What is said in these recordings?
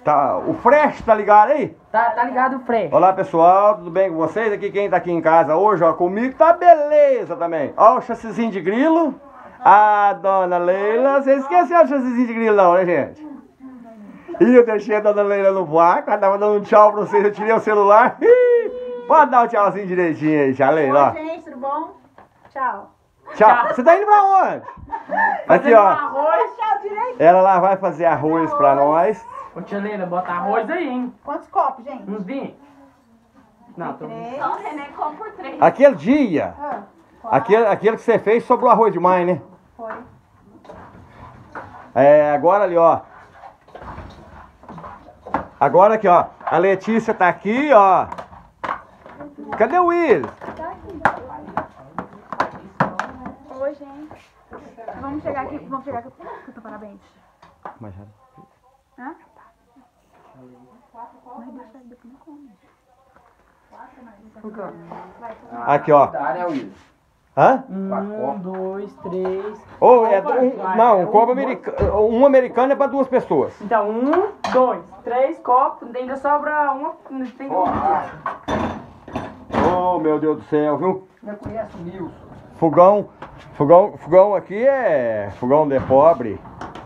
Tá, o Fresh tá ligado aí? Tá ligado o Fresh. Olá pessoal, tudo bem com vocês? Aqui quem tá aqui em casa hoje, ó, comigo tá beleza também. Ó o chassizinho de grilo. A dona Leila, você esqueceu o chassizinho de grilo não, né gente? E eu deixei a dona Leila no vácuo, ela tava dando um tchau pra vocês, eu tirei o celular. Pode dar um tchauzinho direitinho aí, tia Leila. Oi gente, tudo bom? Tchau. Tchau. Você tá indo pra onde? Aqui ó, Arroz, tchau direito. ela lá vai fazer arroz pra nós. Ô tia Leila, bota arroz aí, hein? Quantos copos, gente? Uns 20. Não, tô... Três. Só o René come por 3. Aquele dia, aquele que você fez sobrou arroz demais, né? Foi. É, agora ali, ó. Agora aqui, ó. A Letícia tá aqui, ó. Cadê o Will? Oi, gente. Vamos chegar aqui, Puta, parabéns. Mas já... Hã? Mas deixa depois não come. Aqui, ó. Hã? 1, 2, 3. Ou é não, um copo americano. Um americano é pra 2 pessoas. Então, 1, 2, 3 copos. Ainda sobra uma. Tem Oh, meu Deus do céu, viu? Não conhece o Nilson. Fogão aqui é fogão de pobre.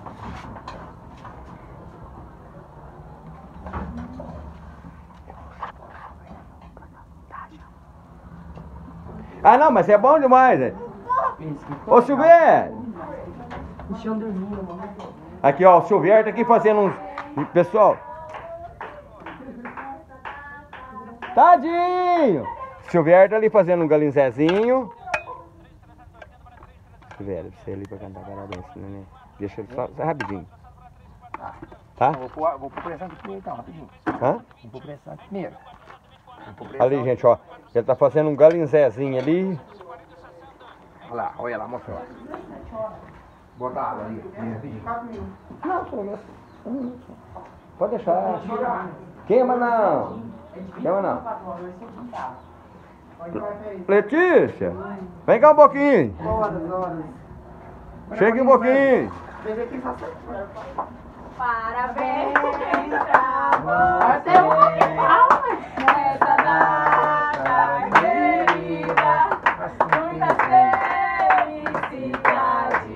Ah, não, mas é bom demais, né? Ô, Silvério! Encheu dormindo, mano. Aqui, ó, o Silvério tá aqui fazendo uns... Pessoal... Tadinho! O Silvério tá ali fazendo um galinzezinho. Silvério, você ali pra cantar parabéns, né? Deixa ele só rapidinho. Tá? Vou pôr pressão aqui primeiro, então, rapidinho. Hã? Vou pôr pressão aqui primeiro. Ali, gente, ó. Ele tá fazendo um galinzezinho ali. Olha lá, mostrou. Bota água ali. Não, pelo menos. Pode deixar. Queima não. Queima não. Letícia, vem cá um pouquinho. Chega um pouquinho. Parabéns pra você. Nessa data querida, muita felicidade.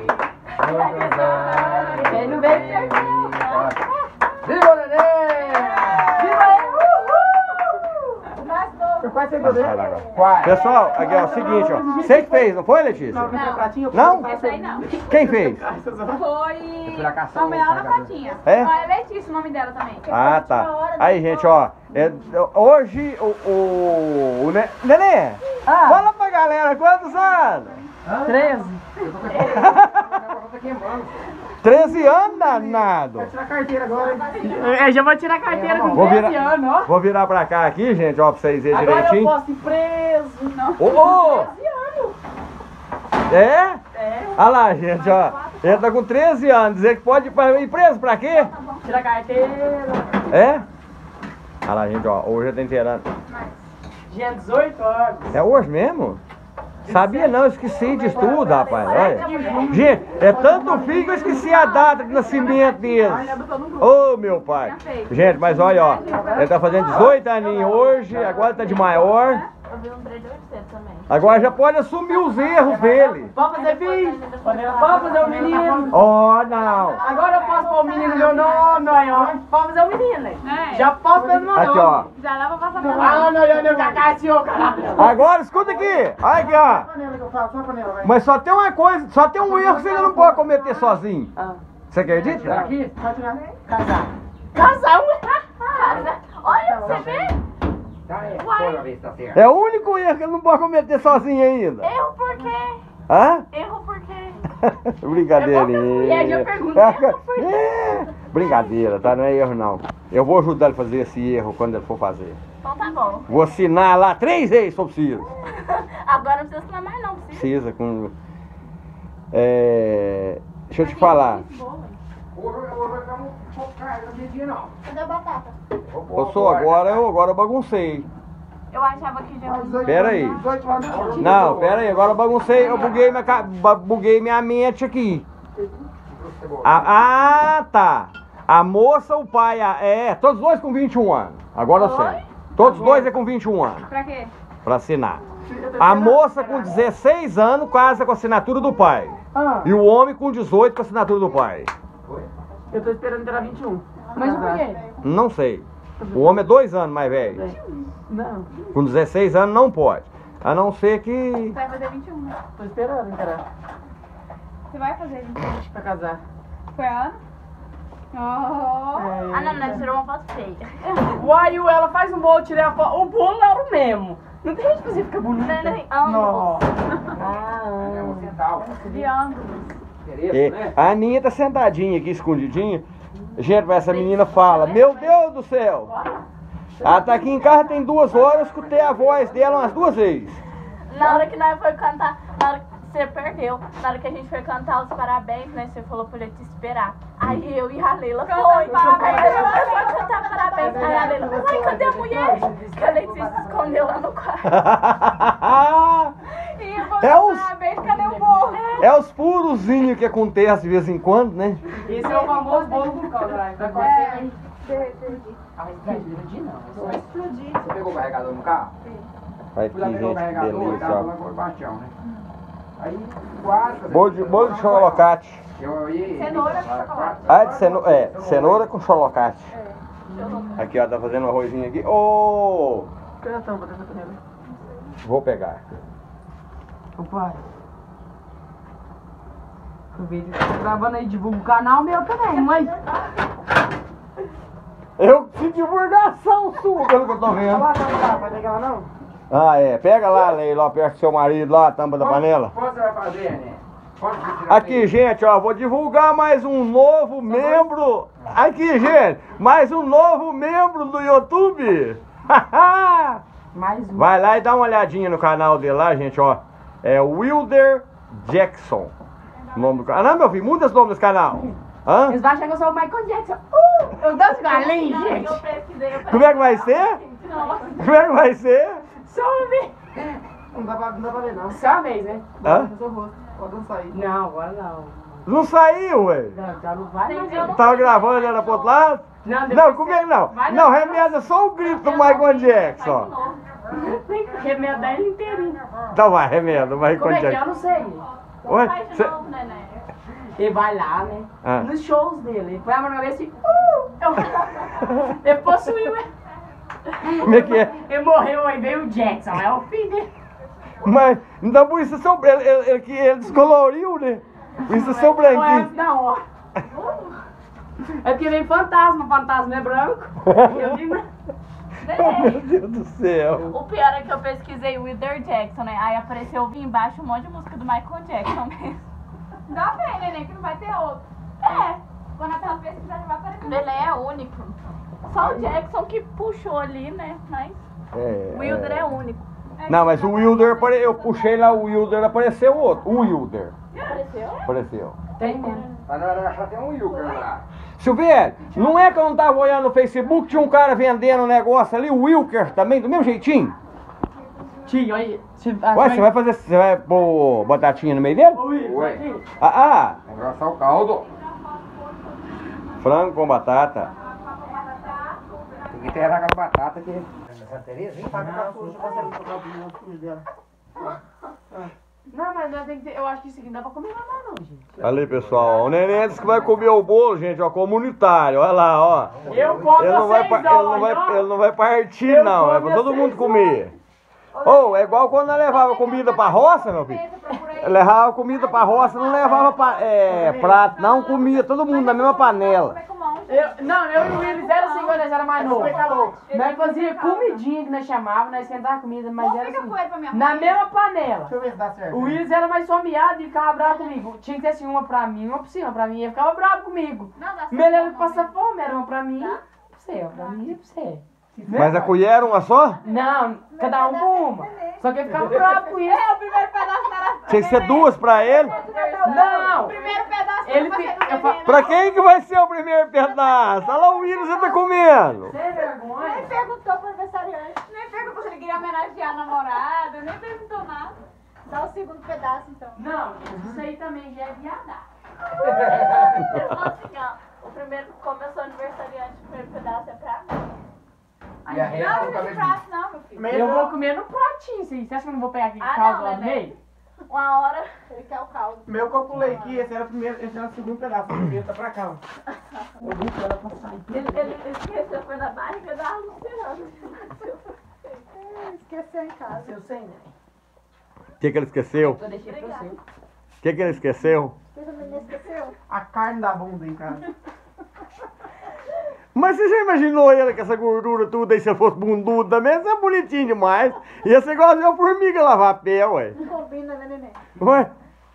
Ele veio Viva, Nenê! Pessoal, aqui é o seguinte, ó. Você que fez, não foi, Letícia? Não? Essa aí não. Quem fez? Foi Manuela Patinha. É? Ah, é Letícia o nome dela também. Ah, tá. Aí, gente, ó. Hoje o Nenê, fala pra galera quantos anos? 13. 13 anos, danado. Vai tirar a carteira agora, hein? Já vou tirar a carteira com Vou 13 virar, anos, ó. vou virar pra cá aqui, gente, ó, pra vocês verem Agora eu direitinho. posso ir preso. Não. Ô! 13 anos. É? Olha lá, gente, ó. Ele tá com 13 anos. Dizer que pode ir preso pra quê? Tira a carteira. É? Olha lá, gente, ó. Hoje eu tô inteirando. Dia 18 horas. É hoje mesmo? Sabia não, eu esqueci disso tudo, rapaz. Olha. Gente, é tanto filho que eu esqueci a data de nascimento deles. Ô, meu pai. Gente, mas olha, ó. Ele tá fazendo 18 aninhos hoje, agora tá de maior. Eu vi um 3.800 também. Agora já pode assumir os erros dele. Pode fazer filho? Pode fazer o menino? Oh, não. Agora eu posso pôr o menino meu nome, ó. Pode fazer o menino, né? Já posso fazer o meu nome. Aqui, ó. Já dá pra passar pra Ah, lá. não, cacau, caralho. Agora escuta aqui. Olha aqui, ó. Mas só tem uma coisa, só tem um erro que você ainda não pode cometer sozinho. Você acredita? Aqui? Casar. Casar? Olha, você vê? Toda vez tá certo. É o único erro que ele não pode cometer sozinho ainda. Erro por quê? Hã? Erro por quê? Brincadeirinha. Já pergunto, erro por quê? É, brincadeira, tá? Não é erro não. Eu vou ajudar ele a fazer esse erro quando ele for fazer. Então tá bom. Vou assinar lá 3 vezes se eu preciso. Agora não precisa assinar mais não, precisa. Precisa com... deixa eu te falar. Hoje estamos um pouco carga no dia, não. Cadê a batata? Eu sou agora eu baguncei. Eu achava que já... Pera aí. 18 anos. Não, pera aí, agora eu baguncei, eu buguei minha mente aqui. Tá. A moça, o pai, todos dois com 21 anos. Agora eu sei. Todos dois é com 21 anos. Pra quê? Pra assinar. A moça com 16 anos casa com a assinatura do pai. E o homem com 18 com a assinatura do pai. Eu tô esperando virar 21. Mas por quê? Não sei. O homem é 2 anos mais velho. Não. Com 16 anos não pode. A não ser que... Você vai fazer 21, né? Tô esperando, cara. Você vai fazer 21. Pra casar. Foi a Ana? Oh. Ah, não, nós tirou uma foto feia. Uai, ela faz um bolo, tirei a foto. O bolo era o mesmo. Não tem jeito de fazer ficar bonito. Ângulos. É um centavo. De ângulos. Interesse, né? A Aninha tá sentadinha aqui, escondidinha. Gente, essa menina fala, meu Deus do céu. Ela tá aqui em casa tem 2 horas, eu escutei a voz dela umas 2 vezes. Na hora que nós foi cantar, na hora que você perdeu, na hora que a gente foi cantar os parabéns, né? Você falou pra ele te esperar. Aí eu e a Leila foi. parabéns. Aí a gente foi cantar parabéns. Aí a Leila, ai, cadê a mulher? Que a Letícia se escondeu lá no quarto. E eu vou É os- parabéns, cadê o bolo? É os furozinhos que acontecem de vez em quando, né? Esse é o famoso bolo do caralho. Vai cortar. Vai explodir. Você pegou o carregador no carro? Vai Fui lá aqui, pegar o gente, que carregador, delícia, tava lá ó. com o Bastião, né? Aí, quase... Bolo de chocolate. Eu ia... Cenoura com chocolate. Ah, de cenoura, cenoura com chocolate. Aqui, ó, tá fazendo um arrozinho aqui. Ô, Cadê a tampa dessa panela? vou pegar. Ô pai. Aproveita que tá gravando aí, divulga o canal meu também, mãe. Eu fiz divulgação sua, pelo que eu tô vendo. Vai pegar ela não? Ah, é. Pega lá, Leila, lá perto do seu marido, lá, a tampa da panela. Quanto você vai fazer, né? Quanto você tirar Aqui, gente, ó, vou divulgar mais um novo membro. Aqui, gente, mais um novo membro do YouTube. Mais um. Vai lá e dá uma olhadinha no canal dele lá, gente, ó. É Wilder Jackson. O nome do canal. Ah, não, meu filho, muda esse nome desse canal. Hã? Eles vão achar que eu sou o Michael Jackson. Eu danço galinha, gente. Eu pesquisei, eu Como é que vai ser? Como é que vai ser? Só uma vez. Não dá pra ver, não. Só uma vez, né? Hã? seu rosto. Pode dançar aí. Não, agora não. Não saiu, ué. Não, já não vai mais. Eu não- Tava gravando, ele era pro outro lado? Não, Não, depois como é que não? Vai Não, não. remeda só o grito do Michael Jackson. Tem que remedar ele inteirinho. Então vai, remeda o Como Michael é que é? Eu Jackson. não sei. Ué, Faz de cê- novo, neném. Ele vai lá, né? Ah. Nos shows dele. Ele põe a mão na cabeça e... Ele possuiu, né? como é que é? Ele morreu, aí veio o Jackson. É o fim dele. Mas, então por isso seu, ele descoloriu, né? Por isso seu Foi antes branquinho. da hora. É porque vem fantasma é branco. Eu vi branco. Meu Deus do céu. O pior é que eu pesquisei Wilder Jackson, né? Aí apareceu, eu vi embaixo um monte de música do Michael Jackson mesmo. Dá bem, neném, que não vai ter outro. É, Quando a pessoa pesquisar, já vai aparecer. ele é único. Só o Jackson que puxou ali, né? Mas o Wilder é único. Não, mas o Wilder, eu puxei lá o Wilder, apareceu outro. O Wilder. Apareceu? Apareceu. Tem mesmo. Mas na verdade já tem um Wilker lá. Silvério, não é que eu não tava olhando no Facebook, tinha um cara vendendo um negócio ali, o Wilker também, do mesmo jeitinho? Tio, olha. Ué, você vai fazer, você vai pôr batatinha no meio dele? Ué. Ah, Engrossar o caldo. frango com batata. Tem que enterrar aquela batata aqui. Essa Tereza, hein? Não, mas nós tem que ter, eu acho que isso aqui não dá pra comer nada não, gente. Ali, pessoal, o neném disse que vai comer o bolo, gente, ó, comunitário, olha lá, ó. Eu como Ele não vai, vocês, ele não vai partir, Eu não, é como pra todo vocês mundo comer. Ô, é igual quando nós levava comida pra roça, meu filho. Levava comida pra roça, não levava prato, não, comia todo mundo na mesma panela. Não, eu e o Willis era assim quando nós era mais novo. Nós fazia comidinha que nós chamava, nós esquentava comida, mas era Fica assim, com ele pra minha na mesma panela. Deixa eu ver se dá certo. O Willis era mais someado e ficava bravo comigo. Tinha que ter assim uma pra mim, uma pra você, uma pra mim. Ele ficava bravo comigo. Não, dá certo. Melhor que passar fome, era uma pra mim, pra você, uma pra mim e pra você. Mas a colher era uma só? Não, cada um com uma. Só que ele ficava bravo com isso. É, o primeiro pedaço era... Tinha que ser duas pra ele? Não! O primeiro pedaço Ele era fi- pra eu fa- você Pra quem que vai ser o primeiro pedaço? Olha lá o Willis, você tá comendo. Sem vergonha. Nem perguntou pro aniversariante. Nem perguntou se ele queria homenagear a namorada. Nem perguntou nada. Dá o segundo pedaço, então. Não, isso aí também já é viadar. Assim, ó, O primeiro, como eu sou aniversariante, o primeiro pedaço é pra mim. E a reta Não, do não cabelo. tem prato não, meu filho. Eu vou comer no pratinho, sim. Você acha que eu não vou pegar aquele Ah, caldo não, lá no neném. meio? Uma hora. Ele quer o caldo. Meu que eu pulei aqui, esse era o primeiro, esse era o segundo pedaço, o primeiro tá pra cá, ó. Ele esqueceu, foi na barriga da Luciana. Esqueceu em casa. Eu sei, né? O que ele esqueceu? Eu deixei pra você. O que ele esqueceu? Você não esqueceu? A carne da bunda em casa. Mas você já imaginou ele com essa gordura tudo aí, se ele fosse bundudo também? Isso é bonitinho demais. Ia ser igual a formiga lavar pé, ué. Não combina, né, neném? Ué?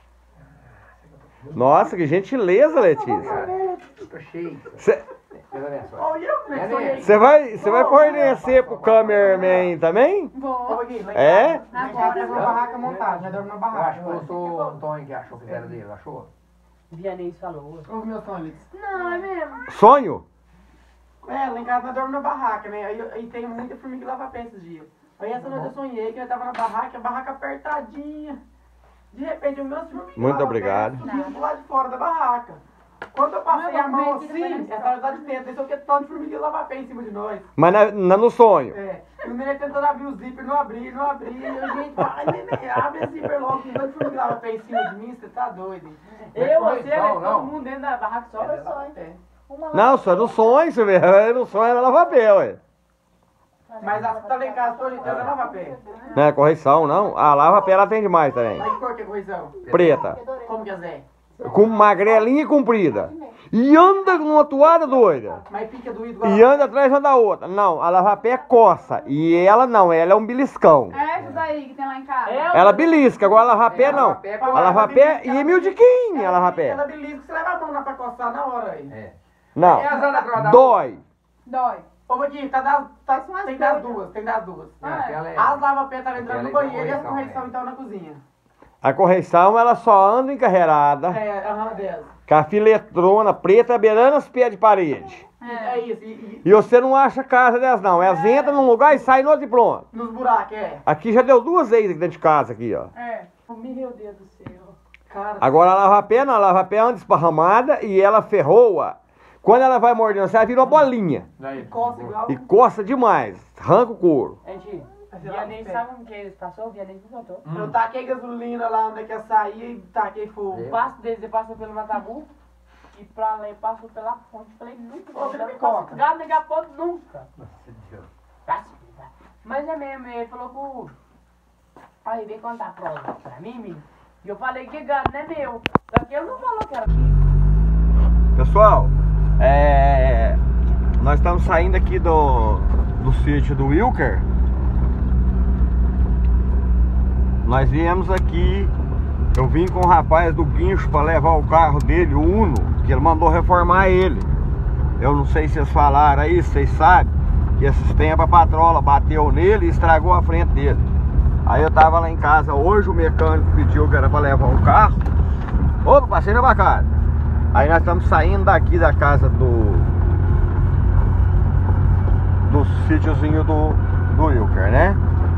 Nossa, que gentileza, Letícia. Tô cheio. Deus abençoe. Olha eu, né? Neném. Você vai fornecer pro cameraman também? Vou. Olha aqui, lá em É? casa. Lá em casa tem uma barraca montada, já dorme na Eu barraca. acho que eu sou o Antônio que achou que era dele, achou? Vianês falou. Ouve meu som, Alex. Não, é mesmo. Sonho? É, lá em casa nós dormimos na barraca, né? Aí tem muita formiga lá pra pé esses dias. Aí essa noite eu sonhei que eu tava na barraca, a barraca apertadinha. De repente, o meu formiga Muito lava-pé obrigado. subindo do lado de fora da barraca. Quando eu passei a mão assim, essa lá de dentro, deixou que tanto de formiga lava pé em cima de nós. Mas no sonho. É, e o neném tentando abrir o zíper, não abria. E eu, gente, vai, neném, abre esse zíper logo, que tanto de formiga lava pé em cima de mim, você tá doido, hein? Eu, Mas você, não, todo não. mundo dentro da barraca só. É. Não, só no sonho, você vê. No sonho era lavar pé, ué. Mas as que tá lá em casa, hoje em dia, lava pé. Não é correção, não? Ah, lava pé ela tem demais também. Mas que cor que é correção? Preta. Como que é Zé? Com magrelinha e comprida. E anda numa toalha doida. Mas fica doído E anda atrás uma da outra. Não, a lava-pé coça. E ela não, ela é um beliscão. É essa daí que tem lá em casa. Ela belisca, agora a lava-pé não. A lava-pé e é miudiquinha a lava-pé. Ela belisca, você leva a mão lá pra coçar na hora aí. É. Não, E as Ana Croda? dói. Dói. Ô, aqui, tem das duas, tem das duas. Aquela é. As lava-pé tá entrando no Aquela é banheiro e as correção, correção né? então na cozinha. A correção, ela só anda encarreirada. É, aham, delas. Com a filetrona preta beirando os pés de parede. É isso, e E você não acha casa delas, não. Elas entram num lugar e saem no outro e pronto. nos buracos, é. Aqui já deu 2 vezes aqui dentro de casa, aqui, ó. É. Meu Deus do céu. Cara, Agora a lava-pé não, a lava-pé anda esparramada e ela ferroa. Quando ela vai mordendo, você vira uma bolinha. Daí. coça igual. E coça demais. Arranca o couro. Gente, Mas Vianês ela- sabe o que eles passou? O Vianês me contou. Eu taquei gasolina lá onde é que ia sair e taquei fogo. É. Passo deles, ele passou pelo Matabu e pra lá, ele passou pela ponte. Falei, nunca. Ô, Felipe não Coca. posso gado negar ponto nunca. Nossa Deus. Mas é mesmo, ele falou pro. Aí vem contar a prova pra mim, menino. E eu falei que gado não é meu. Só que eu não falou que era. Pessoal, nós estamos saindo aqui do sítio do Wilker. Nós viemos aqui, eu vim com o rapaz do guincho para levar o carro dele, o Uno, que ele mandou reformar ele. Eu não sei se vocês falaram aí, vocês sabem, que esses tempos a patrola bateu nele e estragou a frente dele. Aí eu tava lá em casa hoje, o mecânico pediu que era para levar o carro. Opa, passei na bacana. Aí nós estamos saindo daqui da casa do sítiozinho do Wilker, né?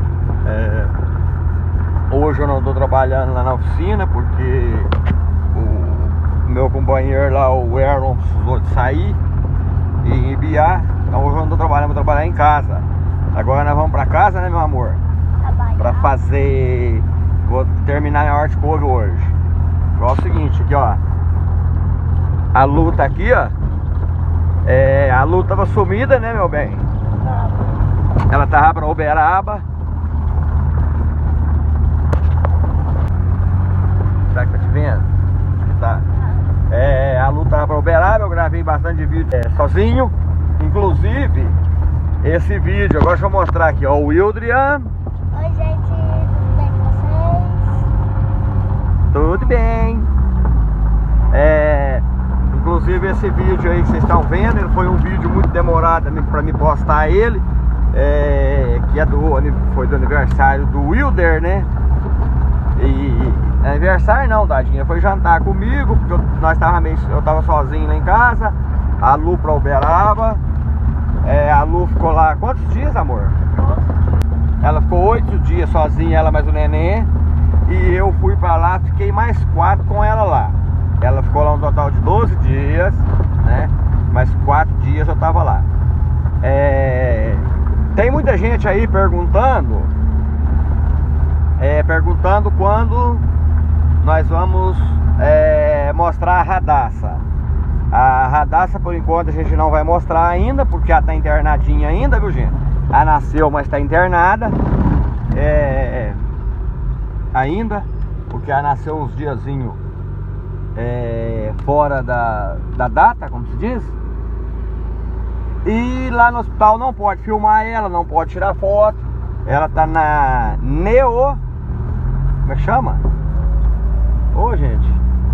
Hoje eu não estou trabalhando lá na oficina porque o meu companheiro lá, o Aaron, precisou de sair e enviar. Então hoje eu não estou trabalhando, vou trabalhar em casa. Agora nós vamos para casa, né, meu amor? Para fazer... Vou terminar minha horticultura hoje. Igual o seguinte, aqui ó. A Lu tá aqui, ó. A Lu tava sumida, né, meu bem? Ela tava pra Uberaba. Será que tá te vendo? Tá. A Lu tava pra Uberaba, eu gravei bastante vídeo sozinho. Inclusive, esse vídeo, agora deixa eu mostrar aqui, ó. O Wildrian. Oi, gente, tudo bem com vocês? Tudo bem. Inclusive esse vídeo aí que vocês estão vendo, ele foi um vídeo muito demorado para me postar ele, que foi do aniversário do Wilder, né? E aniversário não, tadinha, foi jantar comigo, porque eu tava sozinho lá em casa, a Lu pra Uberaba, a Lu ficou lá quantos dias, amor? Ela ficou 8 dias sozinha, ela mais o neném, e eu fui pra lá, fiquei mais 4 com ela lá. Ela ficou lá um total de 12 dias, né? mas 4 dias eu tava lá. Tem muita gente aí perguntando quando nós vamos mostrar a radaça. A radaça, por enquanto, a gente não vai mostrar ainda, porque ela tá internadinha ainda, viu, gente? Ela nasceu, mas tá internada ainda, porque ela nasceu uns diazinho fora da data, como se diz. E lá no hospital não pode filmar ela, não pode tirar foto. Ela tá na como é que chama? Ô, gente,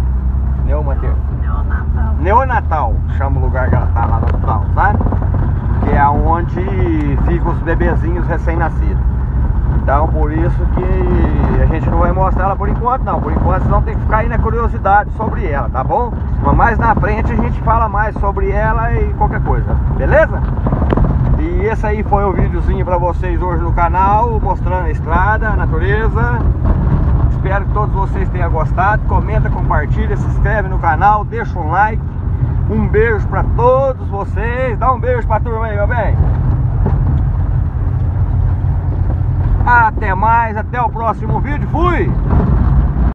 neonatal, chama o lugar que ela tá lá no hospital, sabe? Que é onde ficam os bebezinhos recém-nascidos. Então, por isso que a gente não vai mostrar ela por enquanto, não. Por enquanto, vocês vão ter que ficar aí na curiosidade sobre ela, tá bom? Mas mais na frente a gente fala mais sobre ela e qualquer coisa, beleza? E esse aí foi o videozinho pra vocês hoje no canal, mostrando a estrada, a natureza. Espero que todos vocês tenham gostado. Comenta, compartilha, se inscreve no canal, deixa um like. Um beijo pra todos vocês. Dá um beijo pra turma aí, meu bem. Até mais, até o próximo vídeo. Fui!